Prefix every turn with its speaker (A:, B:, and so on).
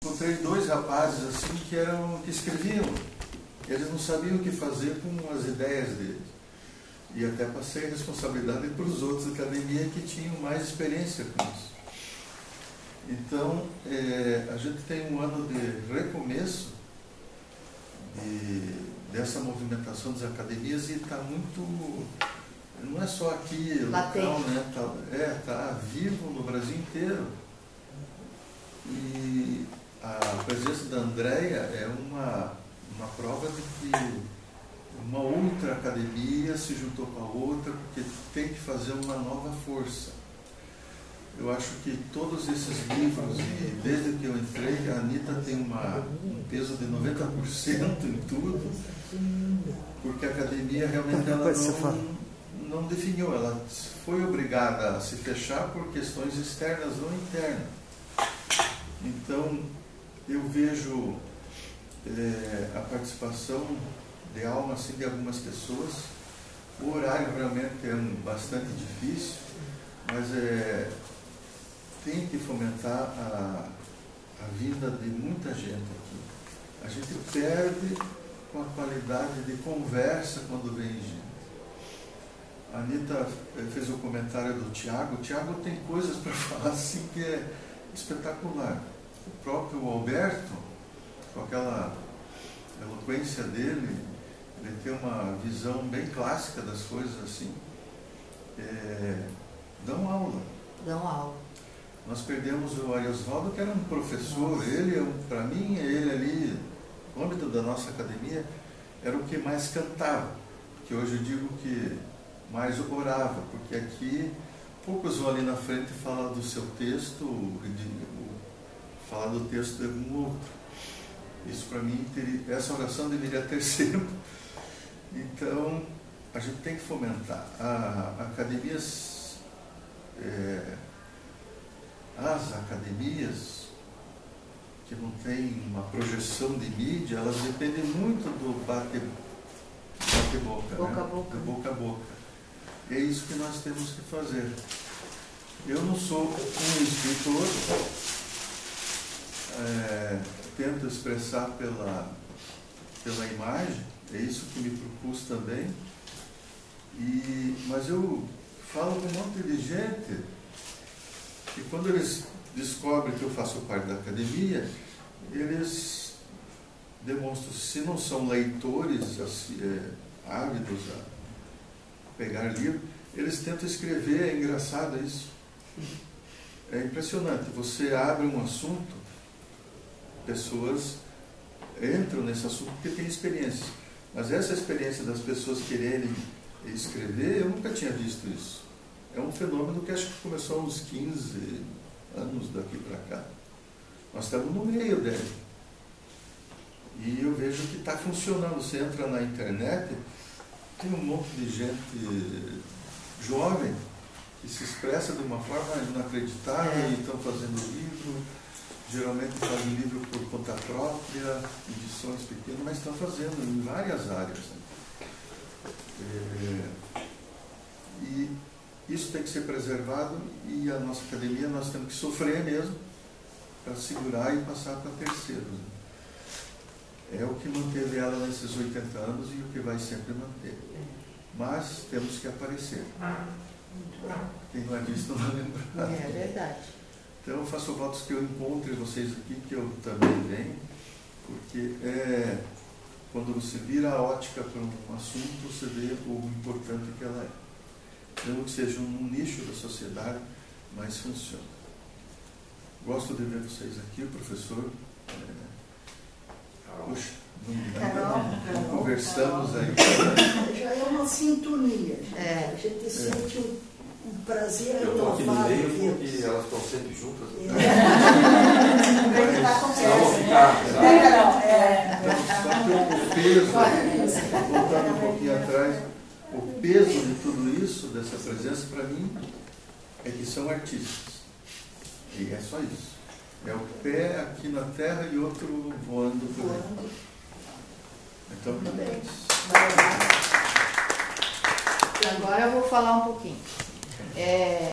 A: Encontrei dois rapazes assim que escreviam. Eles não sabiam o que fazer com as ideias deles. E até passei a responsabilidade para os outros da academia que tinham mais experiência com isso. Então, a gente tem um ano de recomeço dessa movimentação das academias e está muito... Não é só aqui, local, né? Tá vivo no Brasil inteiro. E a presença da Andréia é uma prova de que uma outra academia se juntou com a outra, porque tem que fazer uma nova força. Eu acho que todos esses livros, e desde que eu entrei, a Anita tem um peso de 90% em tudo, porque a academia realmente ela não definiu, ela foi obrigada a se fechar por questões externas, não internas. Então, eu vejo a participação de alma assim, de algumas pessoas. O horário realmente é bastante difícil, mas tem que fomentar a vinda de muita gente aqui. A gente perde com a qualidade de conversa quando vem gente. A Anita fez o comentário do Tiago. O Tiago tem coisas para falar assim que é espetacular. O próprio Alberto, com aquela eloquência dele, ele tem uma visão bem clássica das coisas assim. Dão aula.
B: Dão aula.
A: Nós perdemos o Ariosvaldo, que era um professor. Ele, para mim, ele ali, no âmbito da nossa academia, era o que mais cantava. Que hoje eu digo que mais orava, porque aqui poucos vão ali na frente e falar do seu texto, falar do texto de algum outro. Isso para mim, essa oração deveria ter sempre. Então, a gente tem que fomentar. As academias que não têm uma projeção de mídia, elas dependem muito do bate-boca,
B: boca a
A: né?
B: boca.
A: Do boca a boca. E é isso que nós temos que fazer. Eu não sou um escritor, tento expressar pela imagem, é isso que me propus também, mas eu falo com um monte de gente e quando eles descobrem que eu faço parte da academia, eles demonstram, se não são leitores ávidos a pegar livro, eles tentam escrever. É engraçado isso. É impressionante. Você abre um assunto, pessoas entram nesse assunto porque têm experiência. Mas essa experiência das pessoas quererem escrever, eu nunca tinha visto isso. É um fenômeno que acho que começou há uns 15 anos daqui para cá. Nós estamos no meio dele. E eu vejo que está funcionando. Você entra na internet, tem um monte de gente jovem que se expressa de uma forma inacreditável e estão fazendo livro. Geralmente fazem livro por conta própria, edições pequenas, mas estão fazendo em várias áreas. E isso tem que ser preservado e a nossa academia nós temos que sofrer mesmo para segurar e passar para terceiros. É o que manteve ela nesses 80 anos e o que vai sempre manter. Mas temos que aparecer. Quem não é visto não é lembrado.
B: É verdade.
A: Então eu faço votos que eu encontre vocês aqui, que eu também venho, porque quando você vira a ótica para um assunto, você vê o importante que ela é. Mesmo que seja um nicho da sociedade, mas funciona. Gosto de ver vocês aqui, o professor. Puxa, não conversamos aí.
C: Já é uma sintonia. A gente sente um prazer.
D: Eu estou aqui no meio porque elas estão sempre juntas.
A: O peso, voltando um pouquinho atrás, o peso de tudo isso, dessa presença, para mim, é que são artistas. E é só isso. É o pé aqui na terra e outro voando por aí. Então, parabéns.
B: Agora eu vou falar um pouquinho.